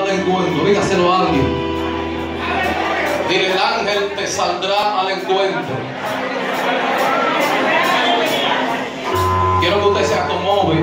al encuentro. Dígaselo a alguien. Dile, el ángel te saldrá al encuentro. Quiero que usted se acomode,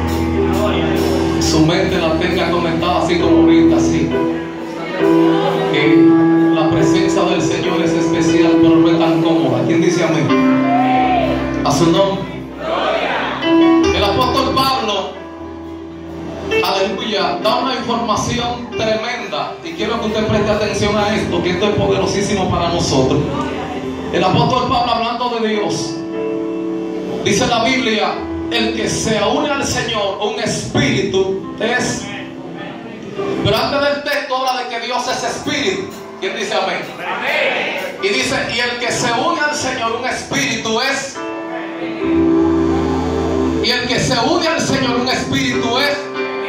su mente la tenga conectada así como ahorita, así. Que la presencia del Señor es especial, pero no es tan cómoda. ¿Quién dice amén? A su nombre. El apóstol Pablo, aleluya, da una información tremenda, y quiero que usted preste atención a esto, que esto es poderosísimo para nosotros. El apóstol Pablo, hablando de Dios, dice la Biblia: el que se une al Señor, un espíritu es. Pero antes del texto habla de que Dios es espíritu. ¿Quién dice amén? Y dice: y el que se une al Señor, un espíritu es. Y el que se une al Señor, un espíritu es.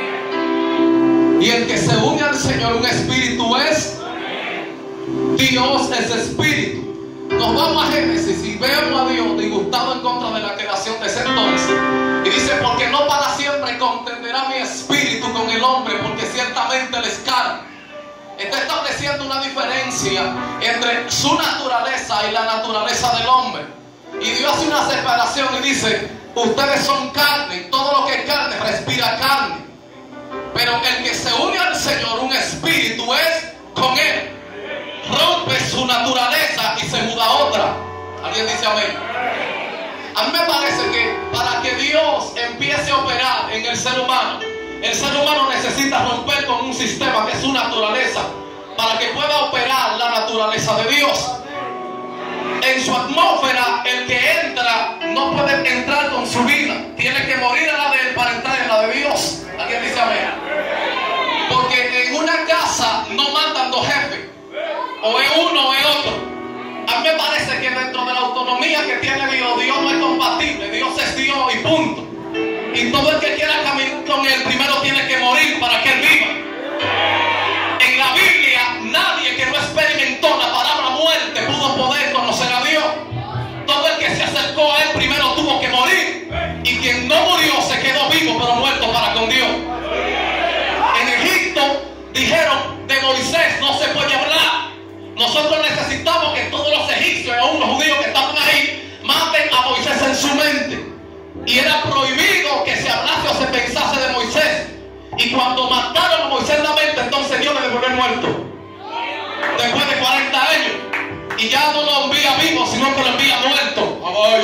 Y el que se une al Señor, un espíritu es. Dios es espíritu. Nos vamos a Génesis y vemos a Dios disgustado en contra de la creación de ese entonces. Y dice: porque no para siempre contenderá mi espíritu con el hombre, porque ciertamente él es carne. Está estableciendo una diferencia entre su naturaleza y la naturaleza del hombre. Y Dios hace una separación y dice: ustedes son carne, y todo lo que es carne respira carne. Pero el que se une al Señor, un espíritu es con él. Rompe su naturaleza y se muda a otra. ¿Alguien dice amén? A mí me parece que para que Dios empiece a operar en el ser humano necesita romper con un sistema que es su naturaleza, para que pueda operar la naturaleza de Dios. En su atmósfera, el que entra no puede entrar con su vida, tiene que morir a la de él para entrar en la de Dios. ¿Alguien dice amén? Porque en una casa no mandan dos jefes, o es uno o es otro. A mí me parece que dentro de la autonomía que tiene Dios, Dios no es compatible. Dios es Dios y punto. Y todo el que quiera caminar con él primero tiene que morir para que él viva. En la Biblia, nadie que no experimentó la palabra muerte pudo poder conocer a Dios. Todo el que se acercó a él primero tuvo que morir. Y quien no murió se quedó vivo, pero muerto para con Dios. En Egipto dijeron de Moisés: no se puede hablar. Nosotros necesitamos que todos los egipcios y aún los judíos que estaban ahí maten a Moisés en su mente. Y era prohibido que se hablase o se pensase de Moisés. Y cuando mataron a Moisés en la mente, entonces Dios le devolvió el muerto. Después de 40 años. Y ya no lo envía vivo, sino que lo envía muerto.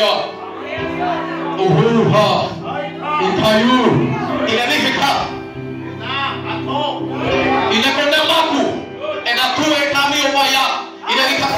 Y le dije: y le prendí a Macu. En la cruz de camino para allá. Y le dije: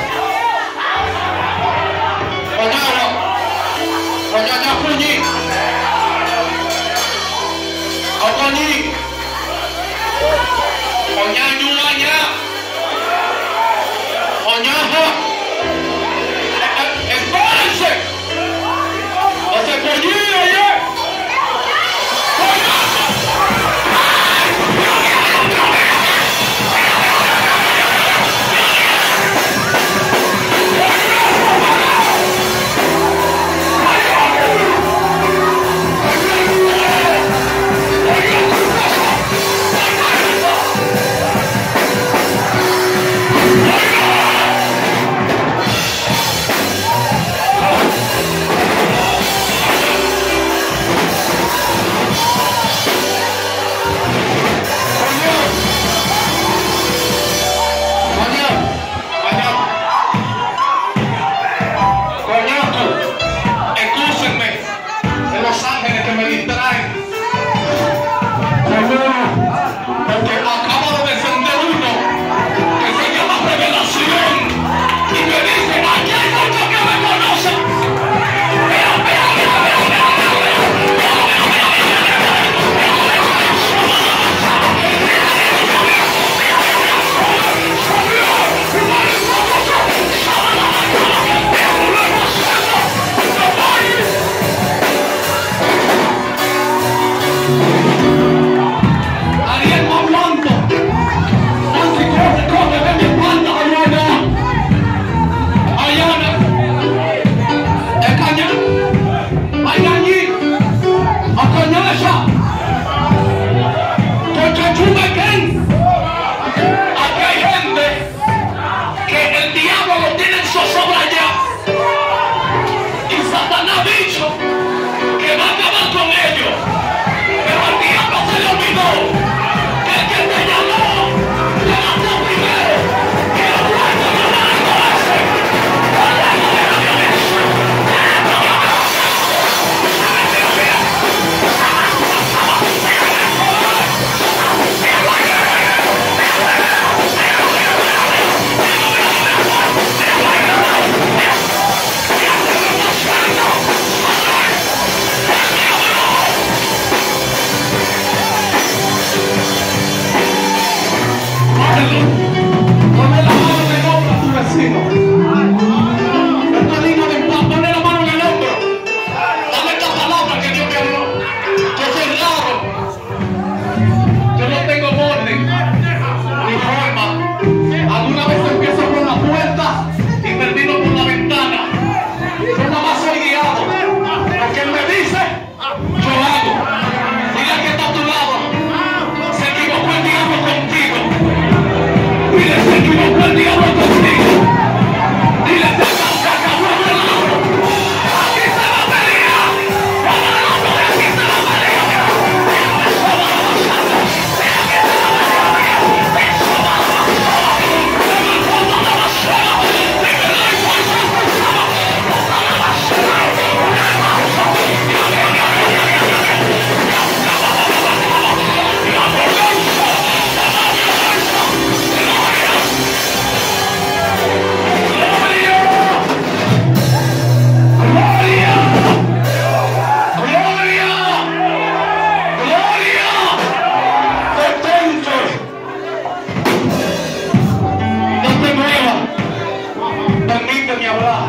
permíteme hablar.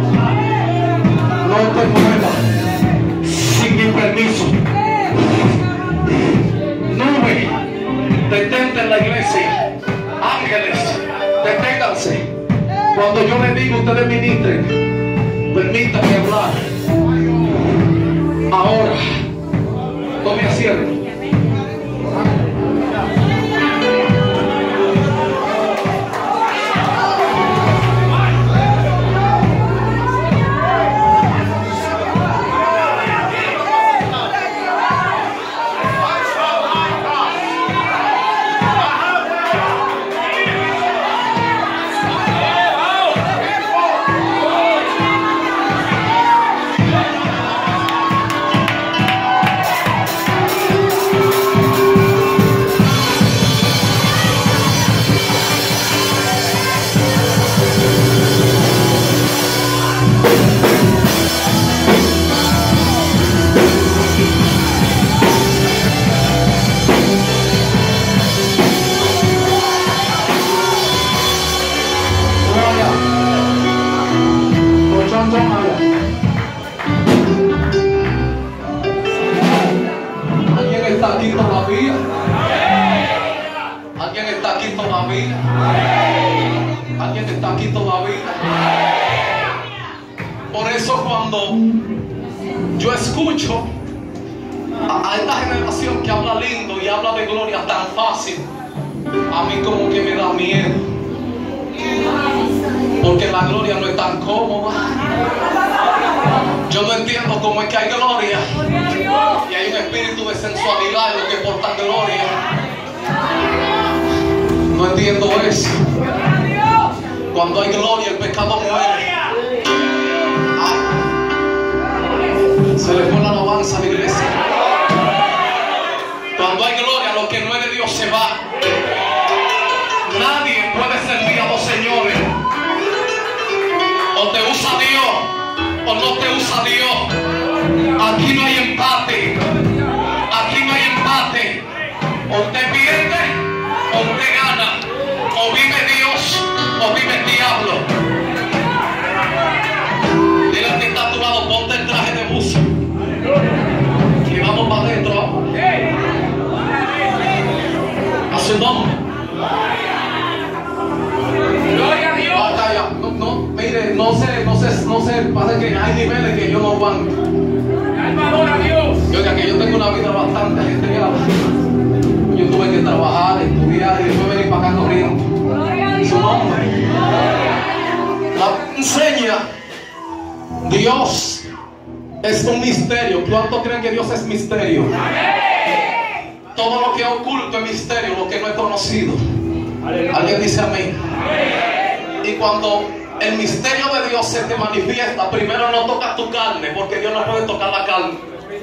No te muevas sin mi permiso. Nube, detente en la iglesia. Ángeles, deténganse. Cuando yo les digo, ustedes ministren. Permítame hablar. Ahora, tome asiento. ¿Alguien está aquí todavía? ¿Alguien está aquí todavía? ¿Alguien está aquí todavía? Por eso cuando yo escucho a esta generación que habla lindo y habla de gloria tan fácil, a mí como que me da miedo. Porque la gloria no es tan cómoda. Yo no entiendo cómo es que hay gloria y hay un espíritu de sensualidad en lo que portan gloria. No entiendo eso. Cuando hay gloria, el pecado muere. Se le pone la alabanza a la iglesia. Cuando hay gloria, lo que no es de Dios se va. Nadie puede servir a dos señores. O te usa Dios o no te usa Dios. Aquí no hay empate. Aquí no hay empate. O usted pierde o usted gana. O vive Dios o vive el diablo. Dile al que está a tu lado, ponte el traje de buzo y vamos para adentro. A su nombre. Gloria a Dios. Mire, no sé, pasa que hay niveles que yo no aguanto. Alma a Dios. Oiga, que yo tengo una vida bastante ajetreada. Yo tuve que trabajar, estudiar y después venir para acá corriendo. Su nombre. La enseña. Dios es un misterio. ¿Cuántos creen que Dios es misterio? Todo lo que es oculto es misterio, lo que no es conocido. Alguien dice amén. Y cuando el misterio de Dios se te manifiesta, primero no toca tu carne, porque Dios no puede tocar la carne.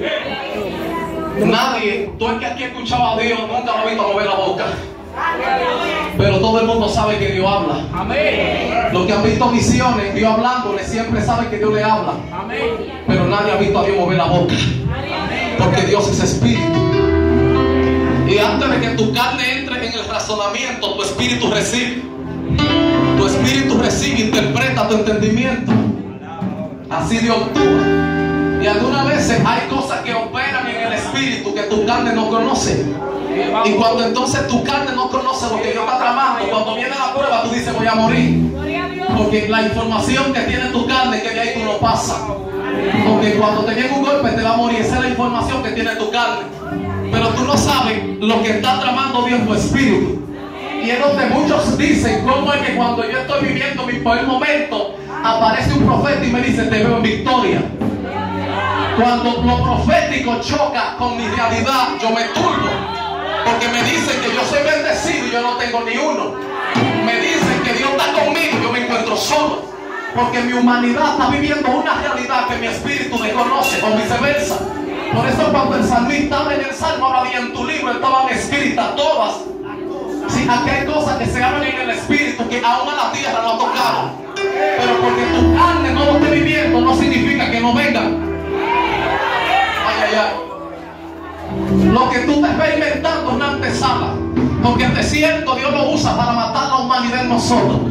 Nadie, tú el que aquí escuchaba a Dios, nunca lo ha visto mover la boca. Pero todo el mundo sabe que Dios habla. Los que han visto visiones, Dios hablándole, siempre saben que Dios le habla. Pero nadie ha visto a Dios mover la boca, porque Dios es espíritu. Y antes de que tu carne entre en el razonamiento, tu espíritu recibe. Tu espíritu recibe, interpreta tu entendimiento. Así Dios actúa. Y algunas veces hay cosas que operan en el espíritu que tu carne no conoce. Y cuando entonces tu carne no conoce lo que Dios está tramando, cuando viene la prueba tú dices voy a morir. Porque la información que tiene tu carne, que de ahí tú no pasas. Porque cuando te llega un golpe te va a morir. Esa es la información que tiene tu carne. Pero tú no sabes lo que está tramando Dios en tu espíritu. Y es donde muchos dicen cómo es que cuando yo estoy viviendo mi peor momento, aparece un profeta y me dice te veo en victoria. Cuando lo profético choca con mi realidad, yo me turbo. Porque me dicen que yo soy bendecido y yo no tengo ni uno. Me dicen que Dios está conmigo y yo me encuentro solo. Porque mi humanidad está viviendo una realidad que mi espíritu desconoce, o viceversa. Por eso cuando el salmista habla en el salmo, habla bien en tu libro, estaban escritas todas. Sí, aquí hay cosas que se hablan en el espíritu que aún a la tierra no tocaron. Pero porque tu carne no lo esté viviendo, no significa que no vengan. Ay, ay, ay. Lo que tú estás experimentando es una antesala. Porque el desierto Dios lo usa para matar la humanidad en nosotros.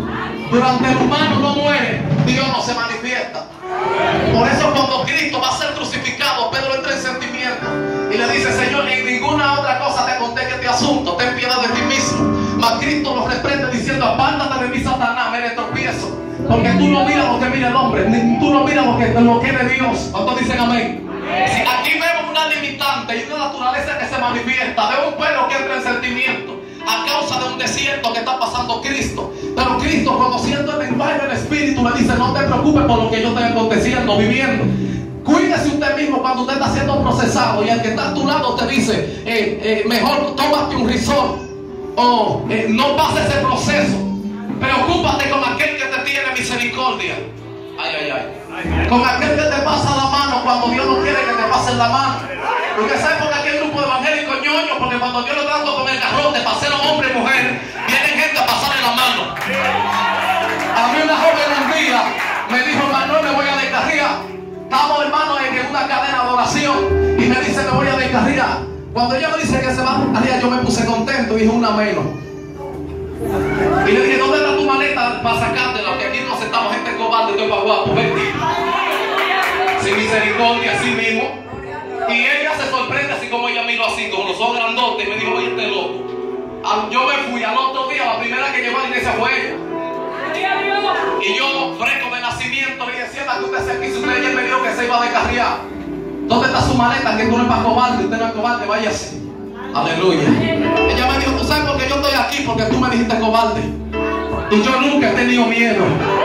durante el humano no muere, Dios no se manifiesta. Por eso cuando Cristo va a ser crucificado, Pedro entra en sentimiento y le dice: Señor, en ninguna otra cosa te conté que este asunto, ten piedad de ti mismo. Mas Cristo lo reprende diciendo: apártate de mí, Satanás, me tropiezo, porque tú no miras lo que mira el hombre, ni tú no miras lo que es de Dios. ¿Cuántos dicen amén? Si aquí vemos una limitante y una naturaleza que se manifiesta, de un pueblo que entra en sentimiento a causa de un desierto que está pasando Cristo. Pero Cristo, conociendo el lenguaje del Espíritu, le dice: no te preocupes por lo que yo estoy aconteciendo, viviendo. Cuídese usted mismo cuando usted está siendo procesado y el que está a tu lado te dice: mejor tómate un risor, o no pases ese proceso. Preocúpate con aquel que te tiene misericordia. Ay, ay, ay. Con aquel que te pasa la mano cuando Dios no quiere que te pasen la mano. Porque ¿sabes por qué aquel grupo de evangélicos ñoños? Porque cuando Dios lo trata con el garrote para ser hombre y mujer, vienen gente a pasarle la mano. A mí una joven un día me dijo: Manuel, me voy a descarriar. Estamos, hermanos, en una cadena de oración y me dice: me voy a descarriar. Cuando ella me dice que se va a descarriar, yo me puse contento y dije: una menos. Y le dije: ¿dónde está tu maleta para sacártela? Que aquí no aceptamos gente cobarde, estoy para guapo, vete. Sin misericordia, así mismo. Y ella se sorprende, así como ella miró así, con los ojos grandotes, y me dijo: oye, este loco. Yo me fui al otro día, la primera que llegó a la iglesia fue ella. Y yo, fresco de nacimiento, le dije: siéntate usted se aquí, si usted ayer me dijo que se iba a descarriar. ¿Dónde está su maleta? Que tú no es para cobarde, usted no es cobarde, váyase. Aleluya. Ella me dijo: ¿tú sabes por qué yo estoy aquí? Porque tú me dijiste cobarde. Y yo nunca he tenido miedo.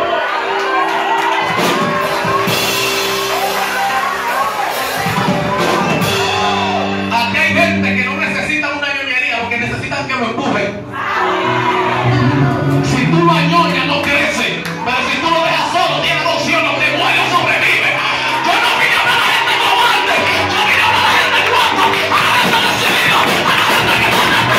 Aquí hay gente que no necesita una ñoñería, lo que necesitan es que lo empujen. Si tú lo añoñas, no crece. Pero si tú lo dejas solo, tiene opción, no te muere o sobrevive. Yo no vine a hablar a la gente cobarde. Yo vine a hablar a la gente guapa, a la gente decidida, a la gente que no te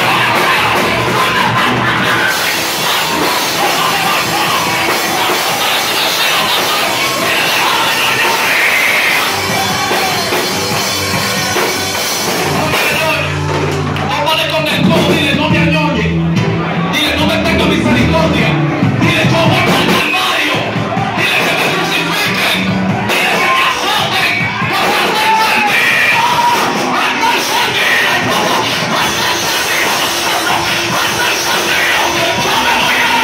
con el codo, dile: no me añoñe. Dile: no me tenga misericordia. Dile: yo voy al Calvario. Dile: que me crucifiquen. Dile: que me azoten. Porque hasta el sentido. Hasta el sentido. Hasta el sentido. Hasta el sentido. Yo me voy a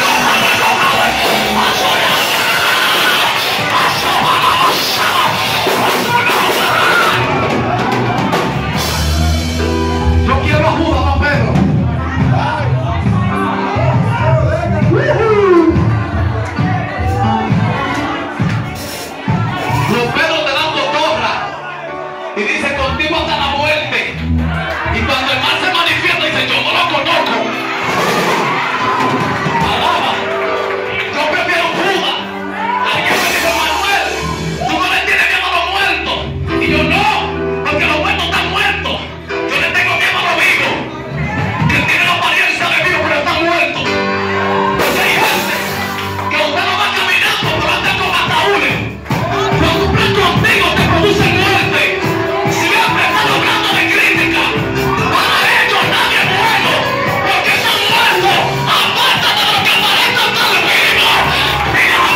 yo quiero a Judas, no Pedro. Los Pedros te dan cotorra y dice: contigo hasta la muerte. Y cuando el mal se manifiesta, dice: yo no lo conozco. Alaba. Yo prefiero Judas. Alguien me dice: Manuel, tú no le tienes miedo a los muertos. Y yo: no, porque los muertos están muertos. Yo le tengo miedo a los vivos. Que tiene la apariencia de vivo, pero está muerto. Porque hay gente que usted no va caminando, pero anda con ataúdes. Cuando están contigo te produce muerte. Siempre están hablando de crítica. Para ellos nadie es bueno, porque están muertos. Apártate de lo que aparenta estar vivo. Mira la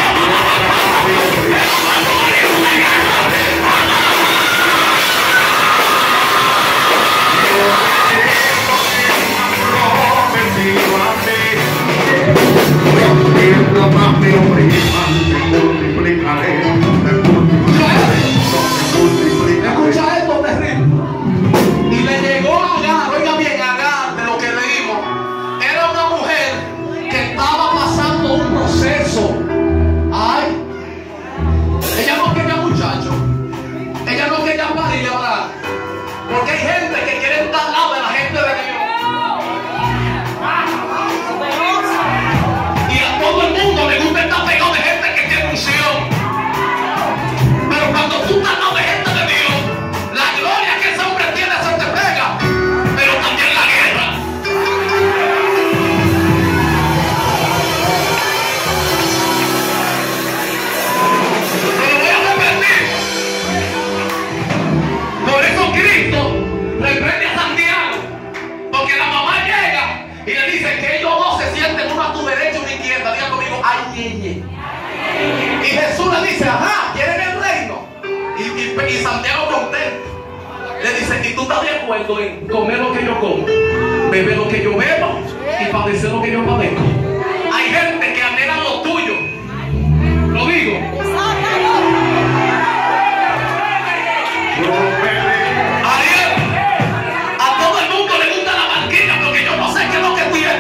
escucha esto terrible. Y le llegó a Agar, oiga bien, Agar, de lo que leímos, era una mujer que estaba pasando un proceso. Ay, ella no quería muchacho, ella no quería parir y hablar, porque hay gente que quiere estar al lado de la gente de Dios. Y a todo el mundo le gusta estar pegado de gente que tiene unción. Pero cuando tú estás al lado de gente de Dios, la gloria que ese hombre tiene se te pega, pero también la guerra. Pero voy a repetir. Por eso Cristo reprende a Santiago, porque la mamá llega y le dice que ellos dos se sienten uno a tu derecha y una izquierda. Diga conmigo, ay, ñeñe. Y Jesús le dice, ajá, ¿quieren el reino? Y Santiago contento le dice, ¿y tú estás de acuerdo en comer lo que yo como, beber lo que yo bebo y padecer lo que yo padezco? Hay gente que anhela lo tuyo. Lo digo. Ariel, a todo el mundo le gusta la barquilla porque yo no sé qué es lo que tiene.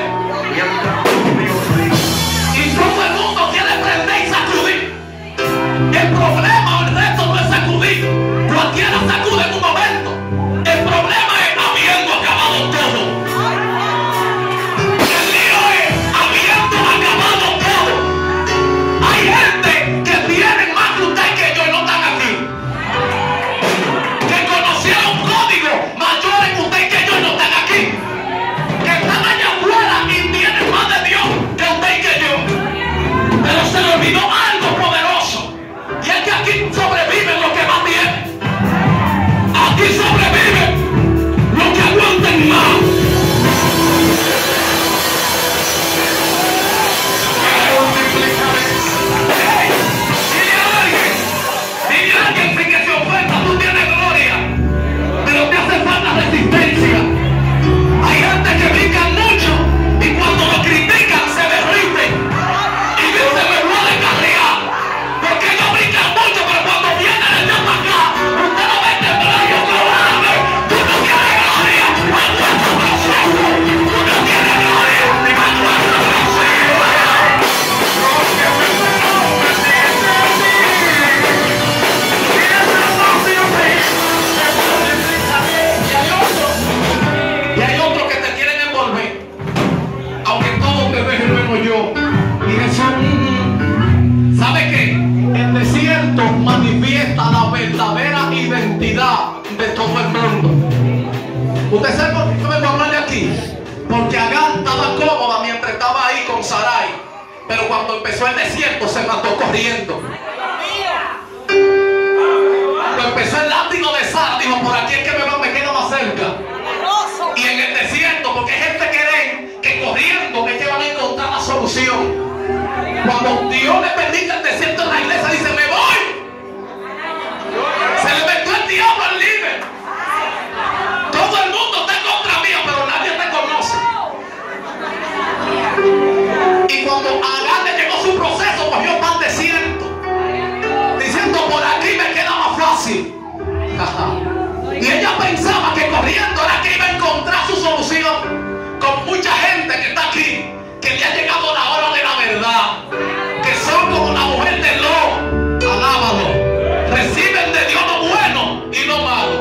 Y todo el mundo quiere prender y sacudir. El problema o el reto no es sacudir. Cualquiera sacude en un momento. El problema es habiendo acabado todo. El lío es habiendo acabado todo. Hay gente que tienen más que usted y que yo y no están aquí. Que conocieron códigos mayores que usted y que yo y no están aquí. Que están allá afuera y tienen más de Dios que usted y que yo. Pero se le olvidó algo poderoso. Y es que aquí sobreviven los que más tienen. Aquí sobreviven los que aguanten más. Dile a alguien sin que se ofenda, tú tienes gloria, pero te hace falta resistencia. Hay gente que brincan mucho y cuando lo critican se derriten y dicen me voy a descarriar porque ellos brincan mucho, pero cuando vienen el de para acá usted no ve temblar y yo cobarde. Tú no tienes gloria, aguanta proceso. Tú no tienes gloria, aguanta proceso. Y hay otros que te quieren envolver, aunque todos te dejen luego yo. Y Jesús, ¿sabe qué? El desierto manifiesta la verdadera identidad de todo el mundo. ¿Usted sabe por qué yo vengo a hablarle aquí? Porque Agar estaba cómoda mientras estaba ahí con Sarai, pero cuando empezó el desierto se mató corriendo. Cuando empezó el látigo de Sara, dijo, por aquí es que me queda más cerca. Y en el desierto, porque hay gente que cree que corriendo es que van a encontrar la solución. Cuando Dios le permite el desierto en la iglesia, dice, me voy. Se le metió el diablo al líder. Todo el mundo está en contra mía, pero nadie te conoce. Y cuando Agar le llegó su proceso, cogió para el desierto, diciendo, por aquí me queda más fácil. Y ella pensaba que corriendo era que iba a encontrar su solución. Con mucha gente que está aquí, que le ha llegado la hora de la verdad, que son como la mujer de Lot. Alábalo. Reciben de Dios lo bueno y lo malo.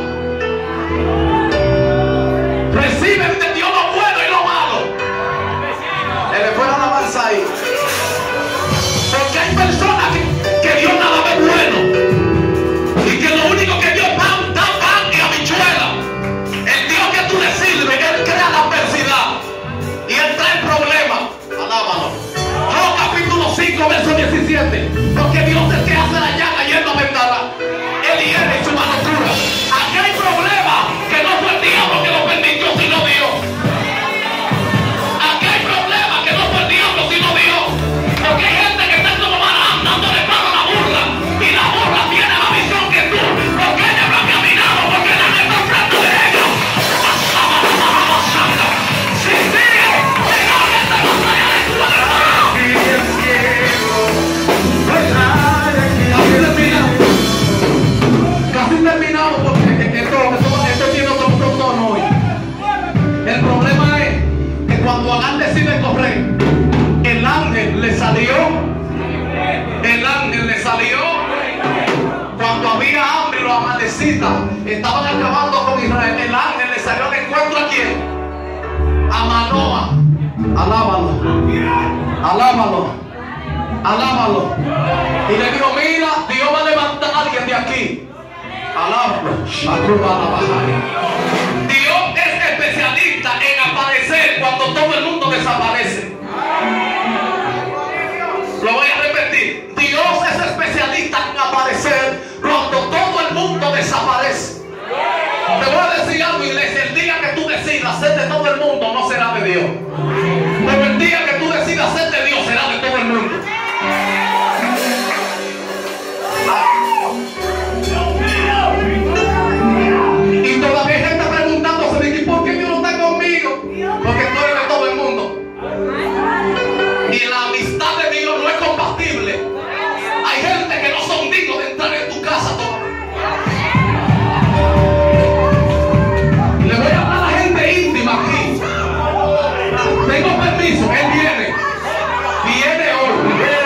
Reciben de Dios lo bueno y lo malo. Le fue la alabanza ahí. Porque hay personas que Dios nada ve bueno y que lo único que Dios da pan y habichuela. El Dios que tú le sirves, Él crea la adversidad y Él trae problemas. Alábalo. Job capítulo 5 verso 17. Porque Dios es el que hace la llaga y Él no vendará. Él hiere en su mano cura. Aquí hay problemas que no fue el diablo que lo permitió, sino Dios. Aquí hay problemas que no fue el diablo, sino Dios. Porque hay gente que está como Balaam dándole palo a la burla. Y la burla tiene la visión que tú. Porque ella no ha caminado, porque la está frente de ella. Si sigue, venga a esta batalla de tu alma. Casi terminamos porque esto tiene otro tono hoy. El problema es que cuando Agar decide correr, el ángel le salió. El ángel le salió. Cuando había hambre y los amalecitas estaban acabando con Israel, el ángel le salió al encuentro. ¿A quién? A Manoa. Alábalo. Alábalo. Alábalo. Y le dijo, mira, Dios va a levantar a alguien de aquí. Alábalo. Dios es especialista en aparecer cuando todo el mundo desaparece. Lo voy a repetir. Dios es especialista en aparecer cuando todo el mundo desaparece. Te voy a decir algo, iglesia. El día que tú decidas ser de todo el mundo no será de Dios. Pero el día que tú decidas Y la amistad de Dios no es compatible. Hay gente que no son dignos de entrar en tu casa todavía. Le voy a hablar a la gente íntima aquí. Tengo permiso, él viene. Viene hoy.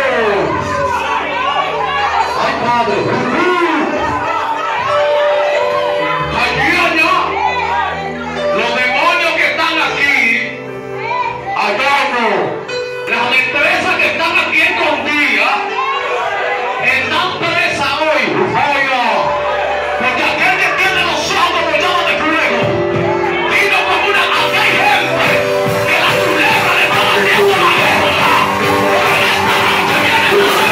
Ay, Padre. Aquí allá. Los demonios que están aquí. Allá no. Las empresas que están aquí escondidas están presas hoy. Oiga. Porque aquel que tiene los ojos rodeados de fuego vino como una mata y gente que la culebra le está haciendo la guerra. Esta noche viene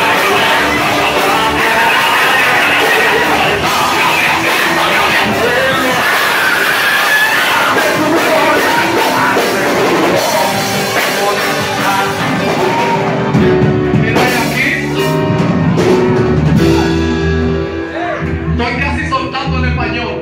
mira aquí. Estoy casi soltando el español.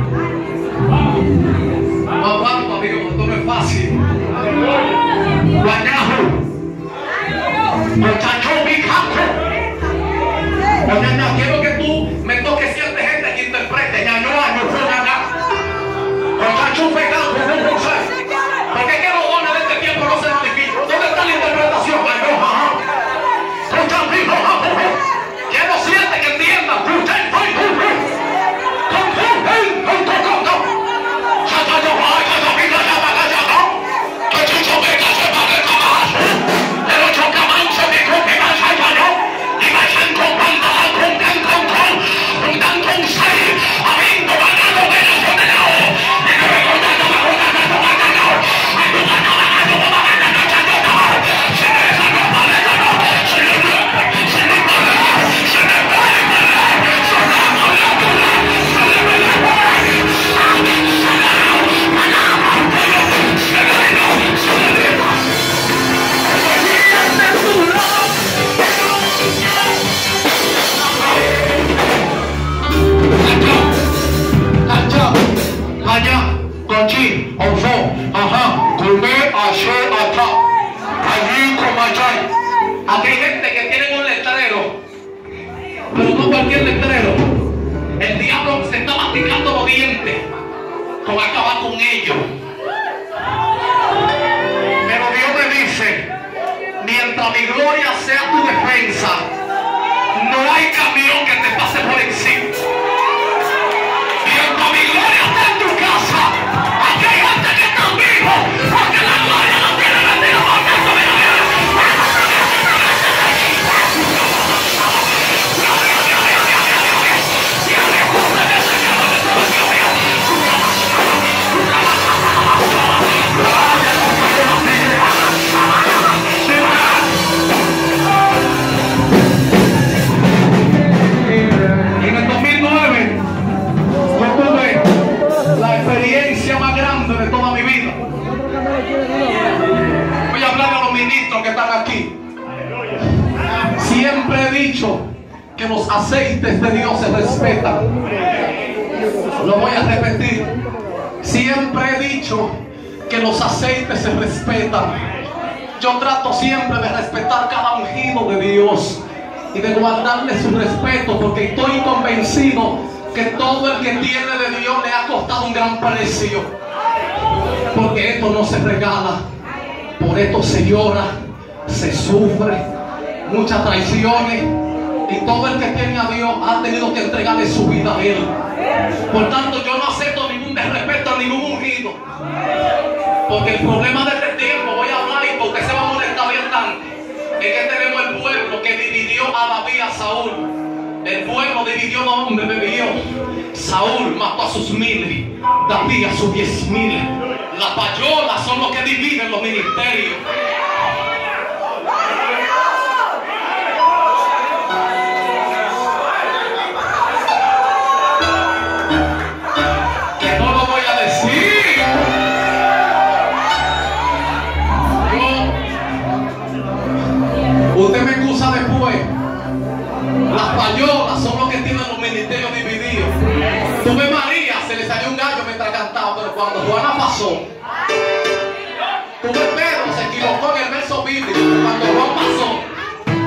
No aguanto, amigo, esto no es fácil. Guañajo. Muchacho, mi caco. Oye, no quiero que tú me toques siempre gente que interprete. Ñaño, año, fue ñaña. Muchacho, pegado, no sé. ¿Por qué que los dones de este tiempo no se modifican? ¿Dónde está la interpretación? Año, ajá. Quiero siente que entiendan. Aquí hay gente que tiene un letrero, pero no cualquier letrero. El diablo se está masticando los dientes para acabar con ellos. Pero Dios me dice, mientras mi gloria sea tu defensa, no hay camión que te pase por encima. Mientras mi gloria esté en tu casa, aquí hay gente que está vivo, porque la gloria no tiene mentira por tanto. En el 2009 yo tuve la experiencia más grande de toda mi vida. Voy a hablar a los ministros que están aquí. Siempre he dicho que los aceites de Dios se respetan. Lo voy a repetir. Siempre he dicho que los aceites se respetan. Yo trato siempre de respetar cada ungido de Dios y de guardarle su respeto, porque estoy convencido que todo el que tiene de Dios le ha costado un gran precio. Porque esto no se regala, por esto se llora, se sufre, muchas traiciones, y todo el que tiene a Dios ha tenido que entregarle su vida a Él. Por tanto, yo no acepto ningún desrespeto a ningún ungido, porque el problema de este tiempo, voy a hablar y porque se va a molestar bien tanto, es que tenemos el pueblo que dividió a David, a Saúl. El pueblo dividió a hombre, bebió. Saúl mató a sus 1000, David a sus 10,000. Las payolas son los que dividen los ministerios. Que no lo voy a decir. Usted me excusa después. Las payolas son los que tienen los ministerios divididos. Tuve María, se le salió un gallo mientras cantaba, pero cuando Juana pasó, tuve Pedro, se equivocó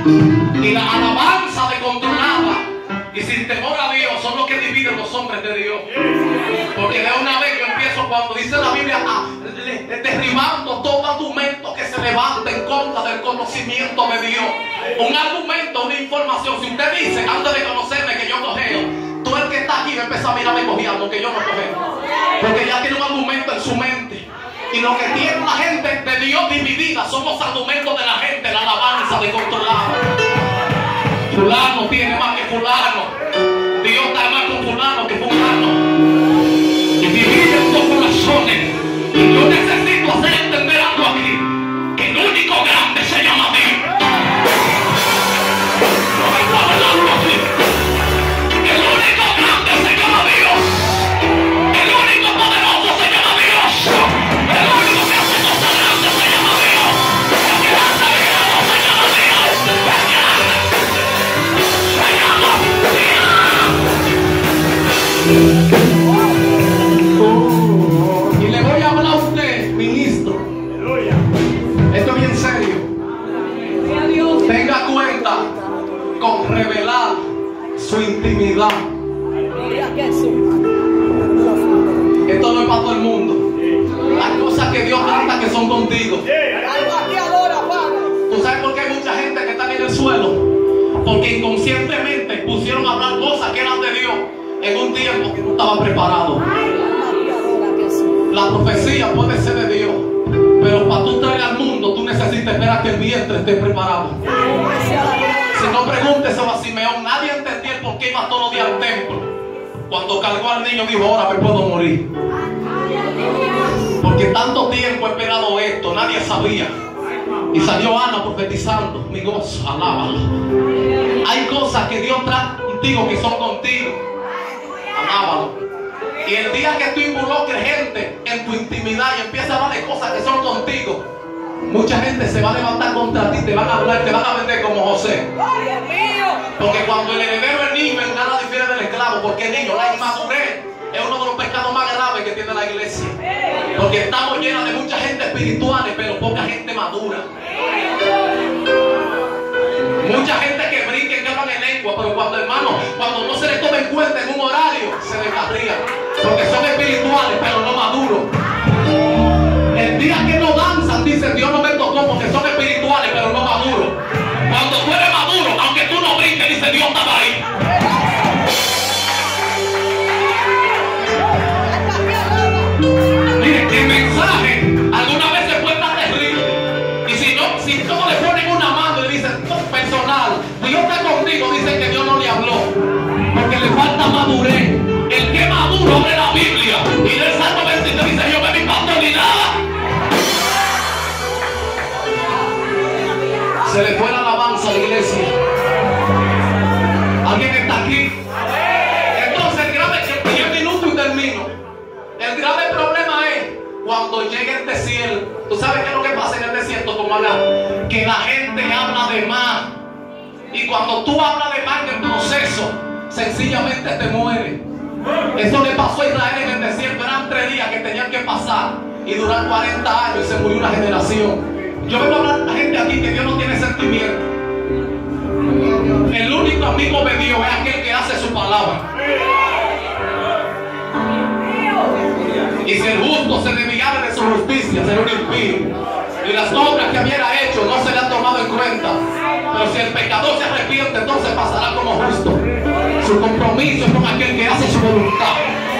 Y la alabanza descontrolada y sin temor a Dios son los que dividen los hombres de Dios. Porque de una vez yo empiezo, cuando dice la Biblia, derribando todo argumento que se levanta en contra del conocimiento de Dios. Un argumento, una información. Si usted dice antes de conocerme que yo cojeo, tú el que está aquí va a empezar a mirarme cojeando, que yo no cojeo. Porque ya tiene un argumento en su mente. Y lo que tiene la gente de Dios dividida son los argumentos de la gente, la alabanza descontrolada. Fulano tiene más que fulano. Dios está más con fulano que fulano. Y dividen los corazones. Y yo necesito hacer entender algo aquí. Que el único grande se llama Dios. No me puedo hablarlo así. El único grande se llama Dios. El único poderoso se llama Dios. El único que hace cosas grandes se llama Dios. El que hace milagros se llama Dios. Y le voy a hablar a usted, ministro. Esto es bien serio. Tenga cuenta con revelar su intimidad. Esto no es para todo el mundo. Hay cosas que Dios trata que son contigo. ¿Tú sabes por qué hay mucha gente que está en el suelo? Porque inconscientemente pusieron a hablar cosas que eran de Dios en un tiempo que no estaba preparado. La profecía puede ser de Dios, pero para tú traer al mundo tú necesitas esperar que el vientre esté preparado. Si no, pregúnteselo a Simeón. Nadie entendía el por qué iba todos los días al templo. Cuando cargó al niño dijo, ahora me puedo morir. Porque tanto tiempo he esperado esto, nadie sabía. Y salió Ana profetizando, mi gozo, alábalo. Hay cosas que Dios trae contigo que son contigo. Alábalo. Y el día que tú involucres gente en tu intimidad y empiezas a darle cosas que son contigo, mucha gente se va a levantar contra ti, te van a hablar, te van a vender como José. Porque cuando el heredero es niño, en nada difiere del esclavo, porque el niño, la inmadurez, es uno de los pecados más graves que tiene la iglesia. Porque estamos llenos de mucha gente espiritual, pero poca gente madura. Mucha gente que brinca y que hablan en lengua, pero cuando no se les toma en cuenta en un horario, se descarrían. Porque son espirituales, pero no maduros. El día que no danzan, dicen, Dios no me tocó porque son espirituales, pero no maduros. Cuando tú eres maduro, aunque tú no brinques, dice, Dios estaba ahí. Mire, el mensaje algunas veces puede estar terrible. Y si todos le ponen una mano y le dicen, no, personal, Dios está contigo, dicen que Dios no le habló. Porque le falta madurez. El que maduro abre la Biblia y del Salmo 23 dice, yo me mi pastor ni nada. Se le fue la alabanza a la iglesia. ¿Alguien está aquí? Entonces el grave, que 10 minutos y termino. El grave problema es cuando llega el desierto. ¿Tú sabes qué es lo que pasa en el desierto como acá? Que la gente habla de más. Y cuando tú hablas de más en el proceso, sencillamente te mueres. Eso le pasó a Israel en el desierto. Eran 3 días que tenían que pasar y durar 40 años y se murió una generación. Yo vengo a hablar a la gente aquí que Dios no tiene sentimiento. El único amigo de Dios es aquel que hace su palabra. Y si el justo se desviara de su justicia, será un impío. Y las obras que hubiera hecho no se le han tomado en cuenta. Pero si el pecador se arrepiente, entonces pasará como justo. Su compromiso es con aquel que hace su voluntad.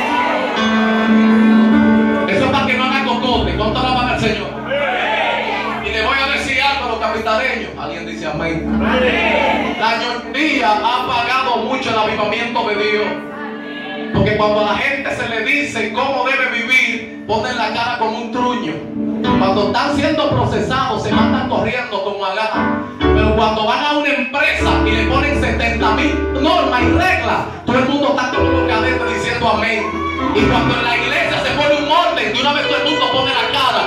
Eso es para que no hagan cocote. ¿Cuánto alaban al Señor? Y le voy a decir algo a los capitaleños. Alguien dice amén. La ñoñía ha apagado mucho el avivamiento de Dios. Porque cuando a la gente se le dice cómo debe vivir, ponen la cara como un truño. Cuando están siendo procesados, se mandan corriendo como agarran. Pero cuando van a una empresa y le ponen 70.000 normas y reglas, todo el mundo está con los cadetes diciendo amén. Y cuando en la iglesia se pone un orden, de una vez todo el mundo pone la cara.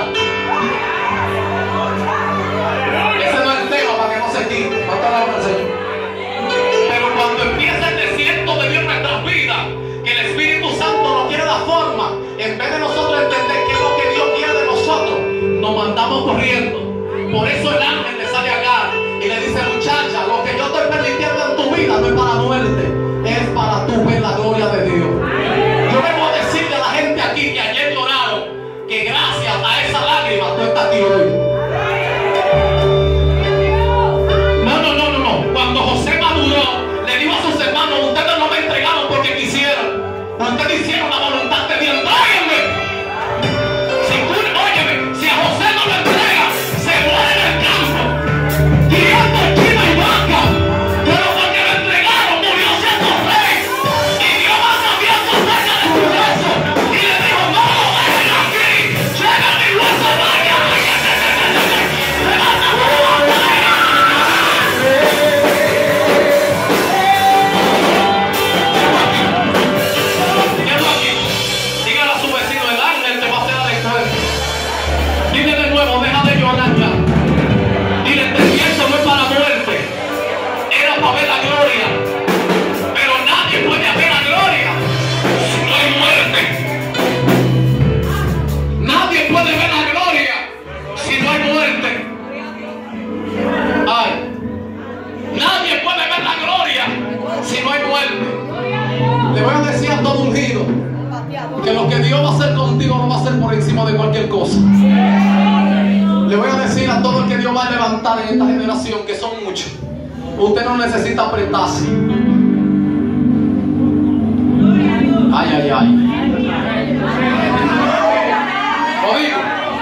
Ese no es el tema para que no se quite. ¿Cuánto alaban al Señor? Pero cuando empieza el desierto de Dios en nuestras vidas, que el Espíritu Santo nos quiere dar forma, en vez de nosotros entender qué es lo que Dios quiere de nosotros, nos mandamos corriendo. Por eso el ángel le sale a Agar y le dice, muchacha, vida no es para muerte, es para tú ver la gloria de Dios. Yo vengo a decirle a la gente aquí que ayer lloraron, que gracias a esa lágrima tú estás aquí hoy. Cuando José maduró, le dijo a sus hermanos: ustedes no me entregaron porque quisieron, ustedes hicieron la voluntad de Dios. Tráiganme. Óyeme, si a José no lo entrega, se muere en el campo, guiando chiva y vaca. Pero porque lo entregaron, murió siendo rey. Y Dios va sabiendo cerca de su hueso. Y le dijo: no lo dejen aquí, llega mi hueso, vaya. Que lo que Dios va a hacer contigo no va a ser por encima de cualquier cosa. Le voy a decir a todo el que Dios va a levantar en esta generación, que son muchos: usted no necesita apretarse. Ay, ay, ay. Lo digo.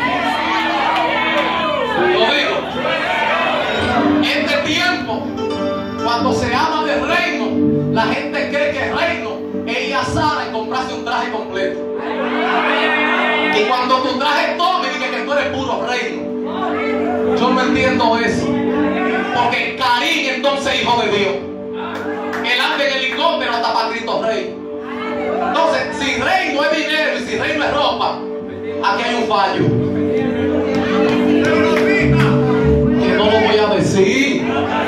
Este tiempo, cuando se habla de reino, la gente cree que el reino es ir a Sara y comprarse un traje completo. Y cuando tu traje tome, dice que tú eres puro reino. Yo no entiendo eso. Porque Carín entonces hijo de Dios. Él anda en helicóptero hasta para Cristo Rey. Entonces, si reino es dinero y si reino es ropa, aquí hay un fallo. Que no lo voy a decir.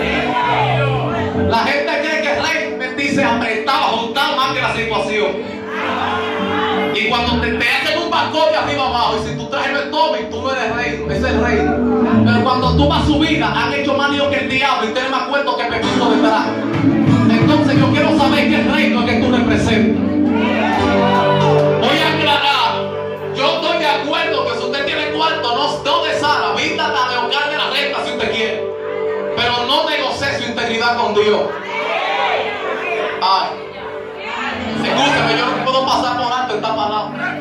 La gente cree que el rey dice apretado, juntar más que la situación. Y cuando te hacen un balcón de arriba abajo, y si tú traes el tome, tú no eres reino, es el reino. Pero cuando tú vas a subir, han hecho más lío que el diablo y tienes más cuento que Pepito detrás. Entonces yo quiero saber qué reino es que tú representas. Voy a aclarar, yo estoy de acuerdo que si usted tiene cuarto, no de Sara, vístala de hogar de la renta si usted quiere. Pero no negocie su integridad con Dios. Ay, escúchame, yo no puedo pasar por alto esta palabra.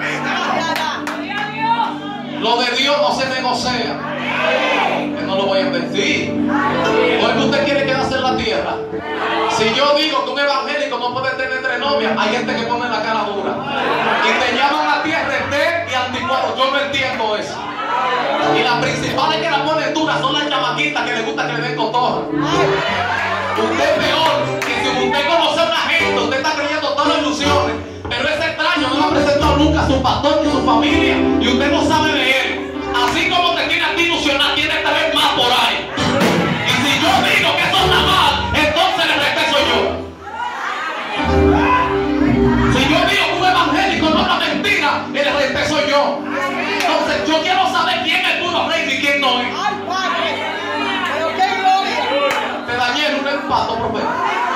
Lo de Dios no se negocia. Que no lo voy a decir. Porque usted quiere quedarse en la tierra. Si yo digo que un evangélico no puede tener 3 novias, hay gente que pone la cara dura y te llaman a tierra y anticuado. Yo no entiendo eso. Y las principales que la ponen dura son las chamaquitas que les gusta que le den cotorra. Usted es peor que si usted conoce a una gente, usted está creyendo todas las ilusiones, pero ese extraño no le ha presentado nunca a su pastor ni a su familia y usted no sabe de él. Así como te tiene a ti ilusionado, tiene 3 más por ahí. Y si yo digo que eso está mal, entonces el resto soy yo. Si yo digo que un evangélico no habla mentira, el resto soy yo. Entonces yo quiero saber quién es puro rey y quién no es. Pero qué gloria. Te dañé en un empato, profeta.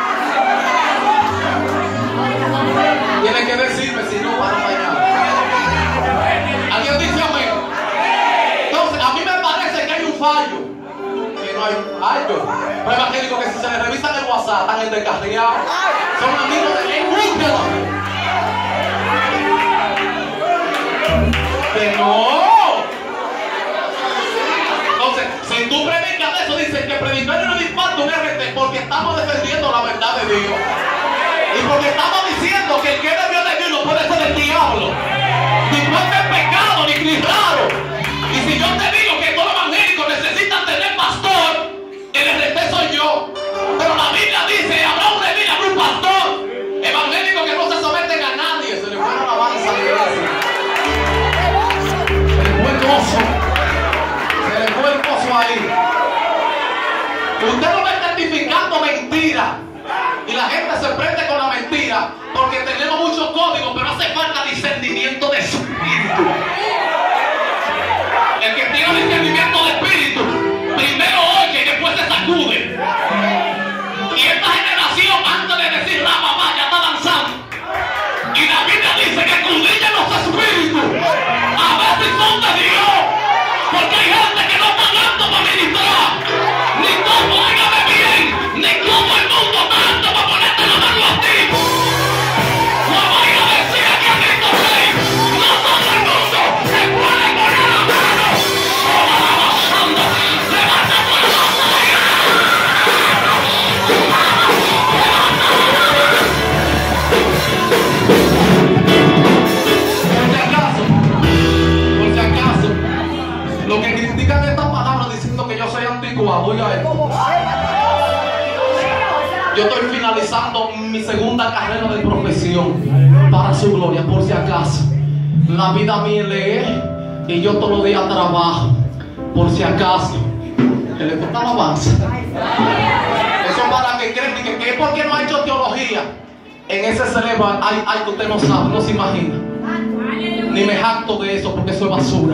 Tiene que decirme si no para mañana. ¿Alguien dice amén? Entonces a mí me parece que hay un fallo. Que no hay un fallo. Pero evangélicos que si se les revisan el WhatsApp están en descarriados. Son amigos de búsqueda. Que no. Entonces, si tú predicas eso, dicen que predicar no le impacta un RT porque estamos defendiendo la verdad de Dios. Y porque estamos diciendo que el que es de Dios no puede ser el diablo. Ni puede ser pecado, ni raro. Y si yo te digo que todos los evangélicos necesitan tener pastor, el RT soy yo. Pero la Biblia dice, habrá un Leví, habrá un pastor. Evangélicos que no se someten a nadie. Se le fue la alabanza a la iglesia. Se le fue el gozo. Se le fue el gozo ahí. Usted no va identificando mentiras. Y la gente se prende con la mentira porque tenemos muchos códigos, pero hace falta discernimiento de espíritu. El que tiene discernimiento de espíritu, primero oye y después se sacude. Y esta generación licuado. Oiga esto. Como sepa. Yo estoy finalizando mi segunda carrera de profesión para su gloria, por si acaso. La vida mía es leer y yo todos los días trabajo, por si acaso. Que le toca alabanza. Eso para que crean que es porque no ha hecho teología. En ese cerebro hay que usted no sabe, no se imagina. Ni me jacto de eso porque eso es basura.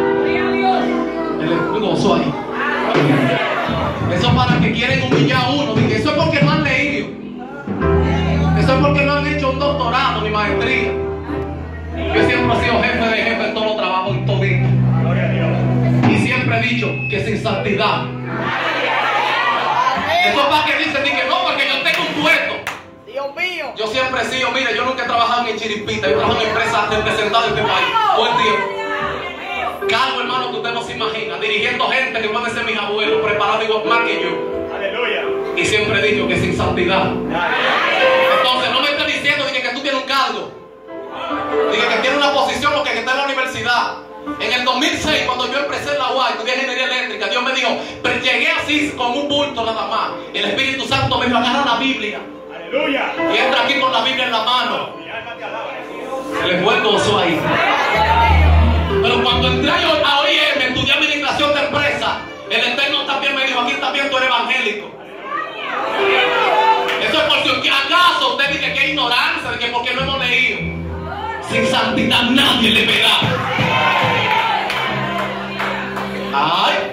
El gozo ahí. Eso para que quieren humillar a uno. Dije, eso es porque no han leído. Eso es porque no han hecho un doctorado ni maestría. Yo siempre he sido jefe de jefe en todos los trabajos, en todito. Y siempre he dicho que sin santidad. Eso es para que dicen que no, porque yo tengo un puesto. Dios mío. Yo siempre he sido, mire, yo nunca he trabajado en Chiripita. Yo trabajo en empresas representadas de este país. Todo el tiempo. Cargo, hermano, que usted no se imagina, dirigiendo gente que pueden ser mis abuelos, preparados igual más que yo. Aleluya. Y siempre he dicho que sin santidad. Entonces, no me estés diciendo que tú tienes un cargo. Dije que tienes una posición o que está en la universidad. En el 2006, cuando yo empecé en la UAI, estudié ingeniería eléctrica, Dios me dijo, pero llegué así con un bulto nada más. Y el Espíritu Santo me dijo, agarra la Biblia. Aleluya. Y entra aquí con la Biblia en la mano. Se le fue el gozo ahí. Pero cuando entré a OIM, estudié administración de empresa, el Eterno también me dijo, aquí también tú eres evangélico. Eso es por si acaso usted dice que es ignorancia, de que porque no hemos leído. Sin santidad nadie le verá. Ay.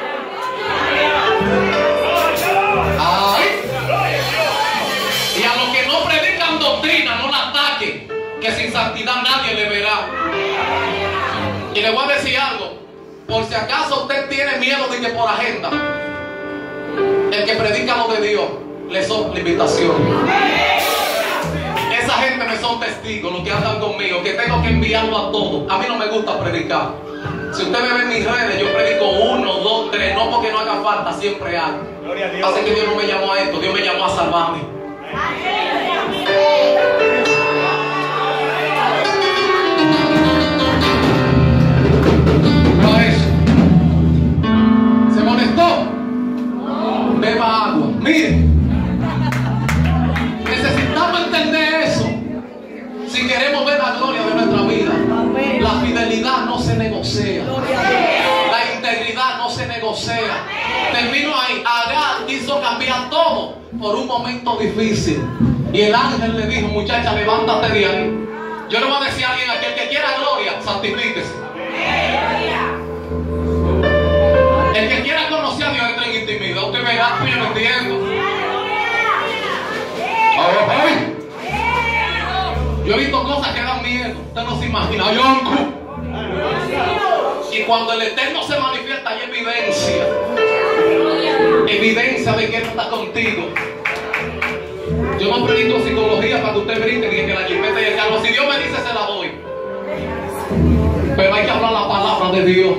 Ay. Y a los que no predican doctrina, no la ataquen, que sin santidad nadie le verá. Y le voy a decir algo, por si acaso usted tiene miedo de que por agenda, el que predica lo de Dios, le son limitaciones. Esa gente me son testigos, los que andan conmigo, que tengo que enviarlo a todos. A mí no me gusta predicar. Si usted me ve en mis redes, yo predico 1, 2, 3, no porque no haga falta, siempre hay. Así que Dios no me llamó a esto, Dios me llamó a salvarme. ¿Se molestó? Beba agua. Mire, necesitamos entender eso si queremos ver la gloria de nuestra vida. La fidelidad no se negocia, la integridad no se negocia. Termino ahí. Agar quiso cambiar todo por un momento difícil, y el ángel le dijo, muchacha, levántate de ahí. Yo le voy a decir a alguien aquí, el que quiera gloria, santifíquese. El que quiera conocer a Dios entra en intimidad. Usted verá, yo no entiendo. Ay. Yo he visto cosas que dan miedo. Usted no se imagina. Y cuando el Eterno se manifiesta, hay evidencia. Evidencia de que Él está contigo. Yo no predico psicología para que usted brinque y que la chipeta y el carro. Si Dios me dice, se la doy. Pero hay que hablar la palabra de Dios.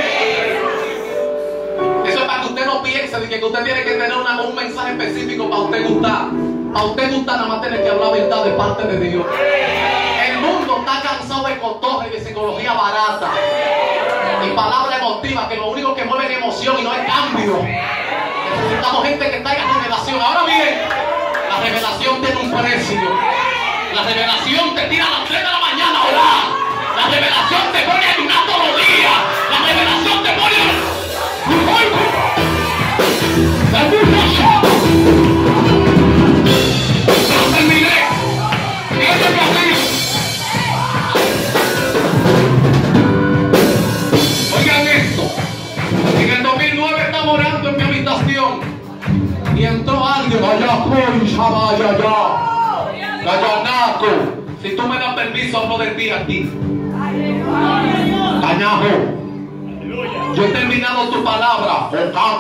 Eso es para que usted no piense de que usted tiene que tener un mensaje específico para usted gustar. Para usted gustar, nada más tiene que hablar verdad de parte de Dios. El mundo está cansado de cotorra y de psicología barata y palabras emotivas que lo único que mueve es emoción y no es cambio. Necesitamos gente que traiga revelación. Ahora bien, la revelación tiene un precio. La revelación te tira a las 3 de la mañana a orar. La revelación te pone a ayunar todos los días. La revelación te pone a... No terminé. Fíjate así. Oigan esto. En el 2009 estaba orando en mi habitación y entró alguien. Si tú me das permiso, hablo de ti a ti. Cañajo. Yo he terminado tu palabra.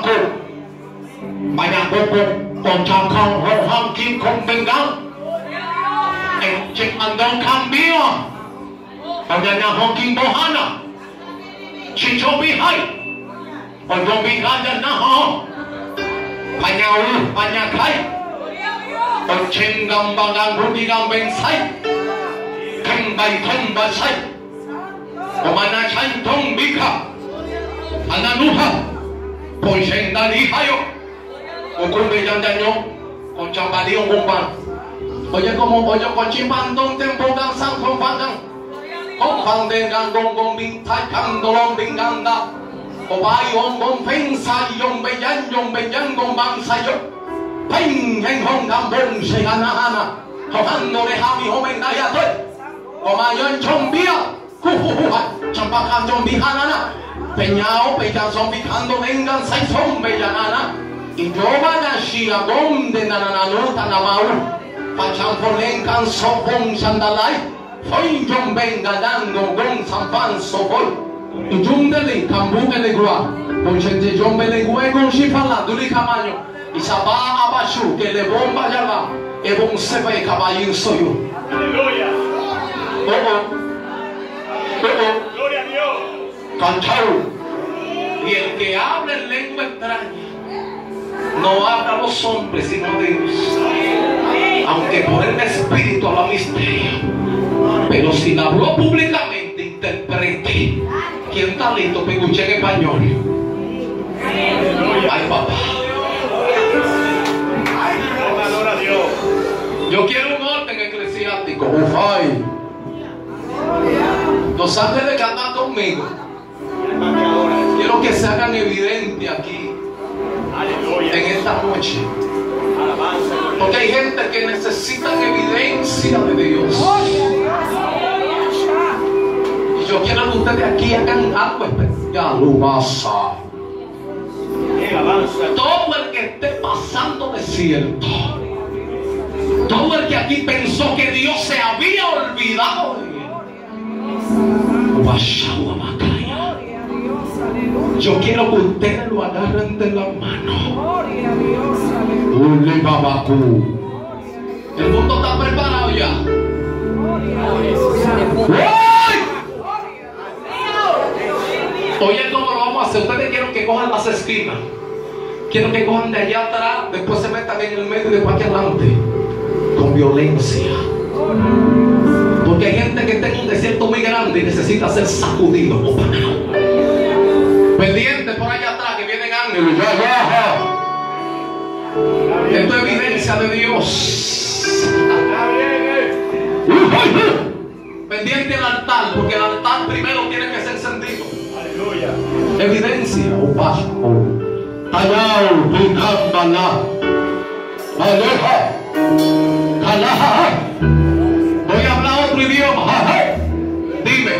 Vaya con Chacón, Honkin, con Bengal. En Chimandón cambio. Oñaña Honkin Bohana. Chicho Bihai. Oño Bihaya Naho. Pañaú, Pañacay. Ochengam Bangan Rudigam Bensai. Kembay Tombasai. Omana Chantong Bika. Ananuha. Ponchenda Lijayo, un cumbillandaño, con chambalío, un pan. Oye, como oye, con chimpandón, tempogan, san, con pangan, con pandengan, con vinta, candolón, vinganda, o bayon, con pensa, yon, bellan, con bansayo, pen, en hongan, bon, se gana, tomándole a mi joven, o mayor chombía, champacan, chombijanana, peñao, pellazón, picando, vengan, saizón, bellanana, y yo vaya, shia, donde nananota, namau. Pachampolen can sopon sandalay, hoy John venga dando con sampan sopol. Y John de cambu de gua, con gente John belegüe con shifala, duri camaño, y saba abashu, que le bomba ya va, e bon sepe caballo soyo. Aleluya. Gloria a Dios. Cantao. Y el que habla en lengua extraña, no habla a los hombres sino a Dios. Aunque por el Espíritu habla misterio, pero si la habló públicamente, interprete. ¿Quién está listo para escuchar en español? Ay, papá. Gloria a Dios. Yo quiero un orden eclesiástico. Ufay. Los ángeles que andan conmigo, quiero que se hagan evidente aquí en esta noche. Porque hay gente que necesita evidencia de Dios. Y yo quiero que ustedes aquí hagan algo especial. Todo el que esté pasando desierto, todo el que aquí pensó que Dios se había olvidado de él, yo quiero que ustedes lo agarren de la mano. El mundo está preparado ya. Oye, ¿cómo lo vamos a hacer? Ustedes quieren que cojan las esquinas. Quiero que cojan de allá atrás, después se metan en el medio y después aquí adelante. Con violencia. Porque hay gente que está en un desierto muy grande y necesita ser sacudido. Pendiente por allá atrás que vienen ángeles. Esto es evidencia de Dios. Pendiente al altar, porque el altar primero tiene que ser encendido. Aleluya. Evidencia. Voy a hablar otro idioma. Dime.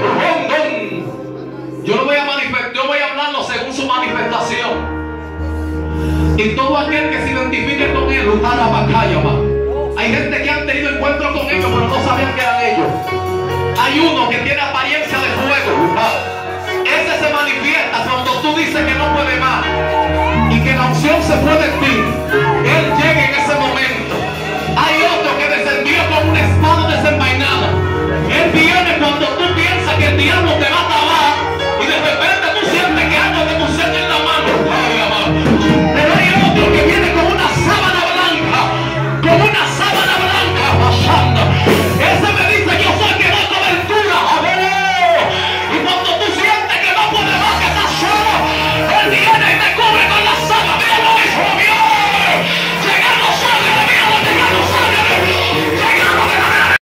Yo lo voy a manifestar, yo voy a hablarlo según su manifestación. Y todo aquel que se identifique con él, hay gente que han tenido encuentros con ellos, pero no sabían que eran ellos. Hay uno que tiene apariencia de fuego. Ese se manifiesta cuando tú dices que no puede más y que la unción se fue de ti. Él llega y